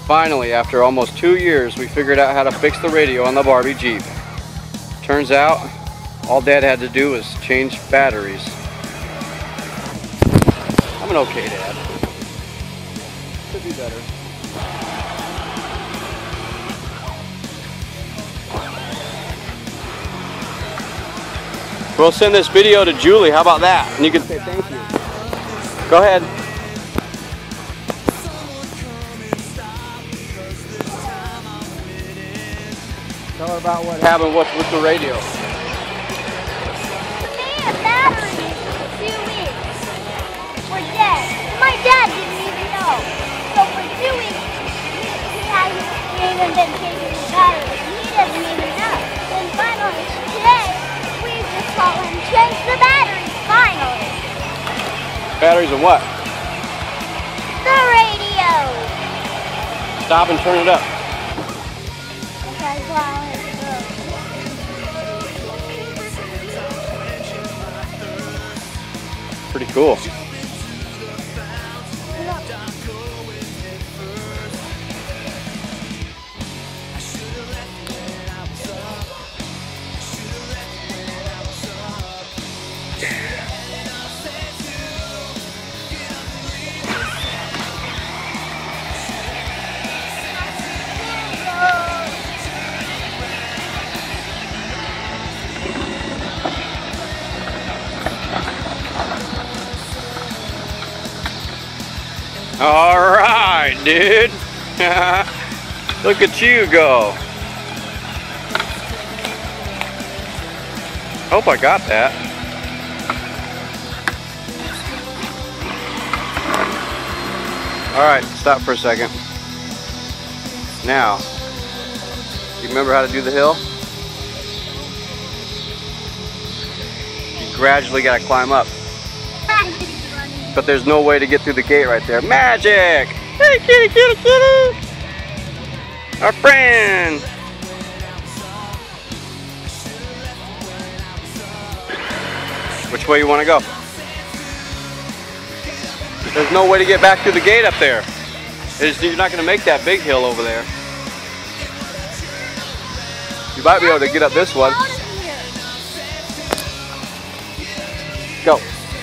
Finally, after almost 2 years, we figured out how to fix the radio on the Barbie Jeep. Turns out, all Dad had to do was change batteries. I'm an okay dad. Could be better. We'll send this video to Julie. How about that? And you can say thank you. Go ahead. Tell her about what happened with the radio. We had batteries for 2 weeks. We're dead. My dad didn't even know. So for 2 weeks, he hasn't even been changing the batteries. He doesn't even know. Then finally, today, we just saw him change the batteries, finally. Batteries of what? The radio. Stop and turn it up. Okay, wow. Pretty cool. All right, dude. Look at you go. Hope I got that. All right, stop for a second. Now, you remember how to do the hill? You gradually got to climb up. But there's no way to get through the gate right there. Magic! Hey, kitty, kitty, kitty! Our friend! Which way you want to go? There's no way to get back through the gate up there. You're not going to make that big hill over there. You might be able to get up this one. Go.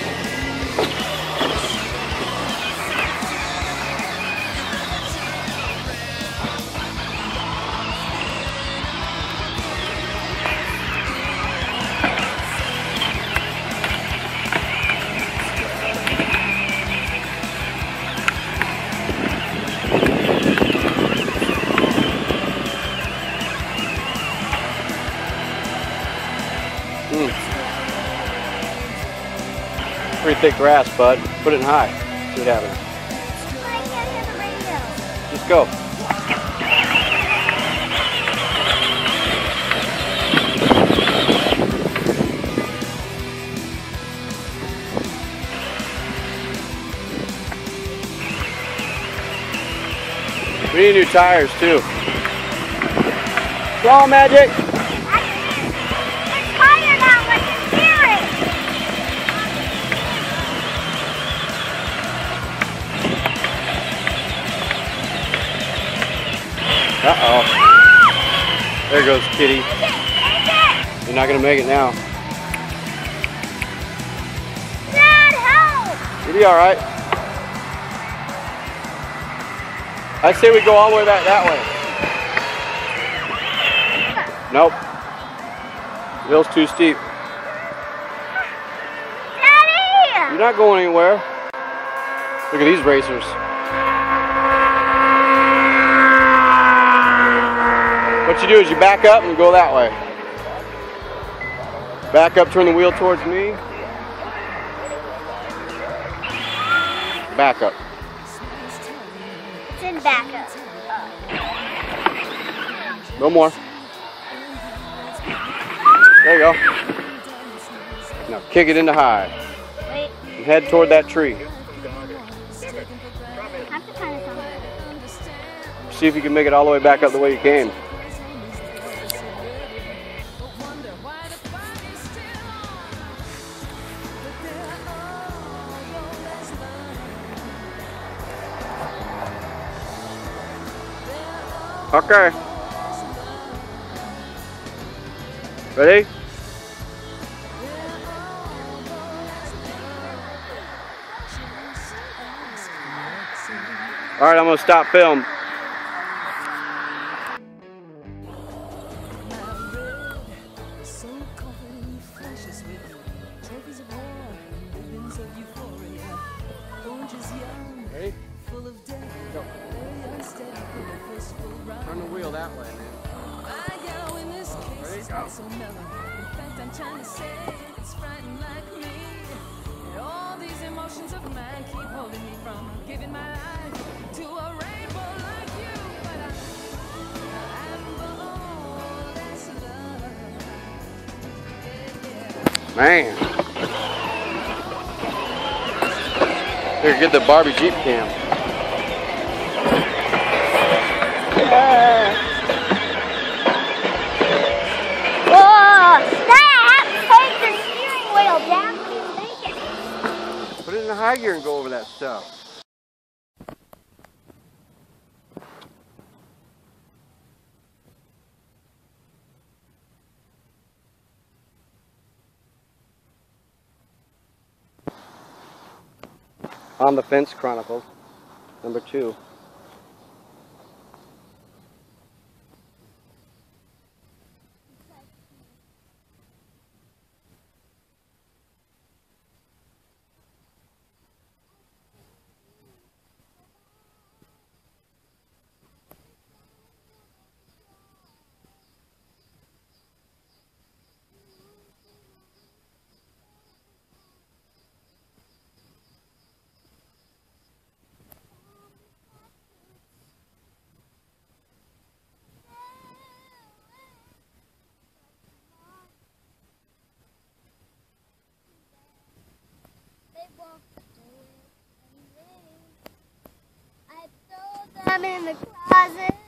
Pretty thick grass, bud. Put it in high. See what happens. I can't hear the radio. Just go. We need new tires too. Go on, Magic. Uh-oh. There goes Kitty. You're not going to make it now. Dad, help! You'll be alright. I say we go all the way back that way. Nope. The hill's too steep. Daddy! You're not going anywhere. Look at these racers. What you do is you back up and go that way. Back up, turn the wheel towards me. Back up. It's in back up. No more. There you go. Now kick it into high. Wait. And head toward that tree. I have to kind of something. See if you can make it all the way back up the way you came. Okay. Ready? All right, I'm gonna stop film. Ready? Go. Turn the wheel that way, man. Ready? Go. I'm trying to say it's frightened like me. And all these emotions of mine keep holding me from giving my life to a rainbow like you. But I'm bold as love. Man. Here, get the Barbie Jeep cam. Put it in the high gear and go over that stuff. On the Fence Chronicles, #2. I'm in the closet.